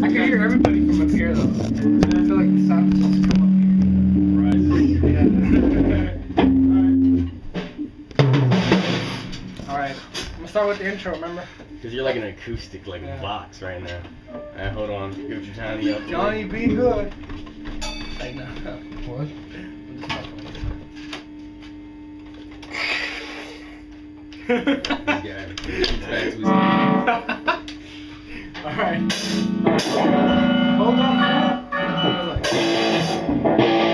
I can hear everybody from up here though. And I feel like the sound just come up here. Yeah. Alright. I'm gonna start with the intro, remember? Because you're like an acoustic box right now. Alright, hold on. Give it your Johnny up. Johnny, be good. Like, no. What? Alright. Hold on.